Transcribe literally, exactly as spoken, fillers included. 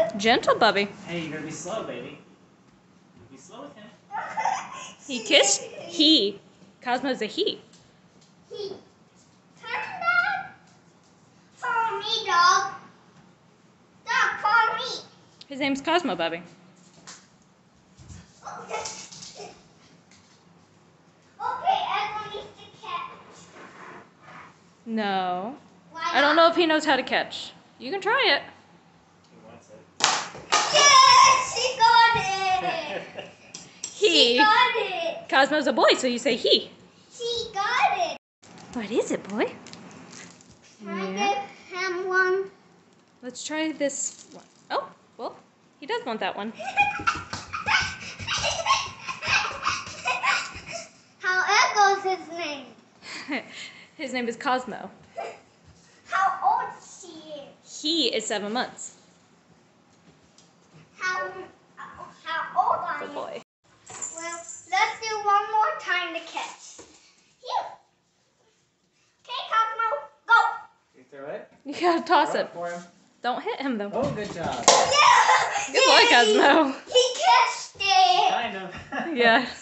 Gentle, Bubby. Hey, you're gonna be slow, baby. Be slow with him. He kissed. He. Cosmo's a he. He. Turn back. Follow me, dog. Dog, follow me. His name's Cosmo, Bubby. Okay. Okay, everyone needs to catch. No. Why I don't not? know if he knows how to catch. You can try it. He wants it. Yes, she got it. He. She got it. Cosmo's a boy, so you say he. She got it. What is it, boy? Can I Yeah. give him one? Let's try this one. Oh, well, he does want that one. How old is his name? His name is Cosmo. How old she is? He is seven months. How how old are The you? boy. Well, let's do one more time to catch. Here. Okay, Cosmo, go. You throw it? You gotta toss Throw it. it for him. Don't hit him, though. Oh, good job. Yeah. Good boy, Yay! Cosmo. He catched it. Kind of. Yes.